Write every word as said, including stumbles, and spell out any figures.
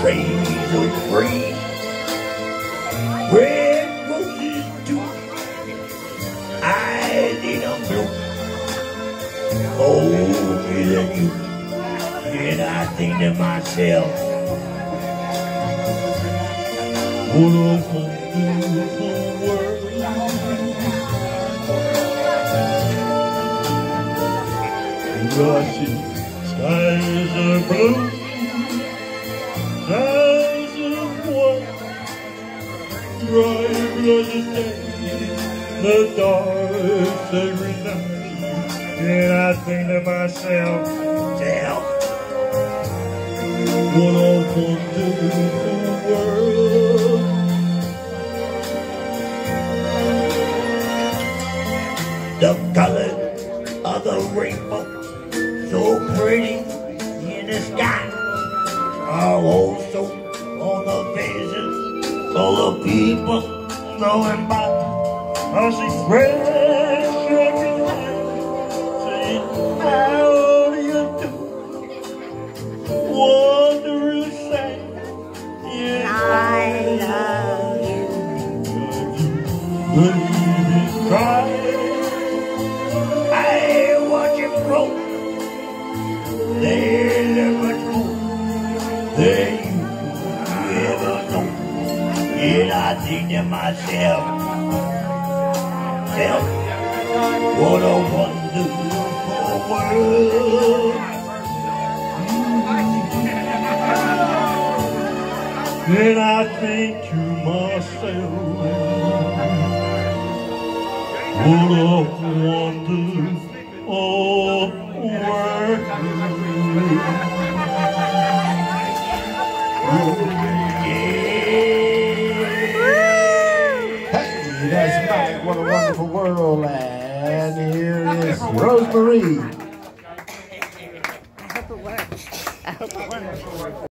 trees of green, red roses too. I need a milk, older than you. And I think to myself, what a wonderful world. Rusty skies are blue, skies are white, dry blooded day, the dark every night. And I think to myself, damn, what a wonderful world. The colors of the rainbow, so pretty in the sky, are also on the faces of the people going by. I see fresh every night, saying, how do you do? Wondrous sight, yes, I love you. Baby, cry. I watch you grow. There's much more than you ever know. And I think to myself, self, what a wonderful world. And I think to myself, what a wonderful world. Hey, that's Mike. What a wonderful world. And here is Rosemary. I hope it works. I hope it works.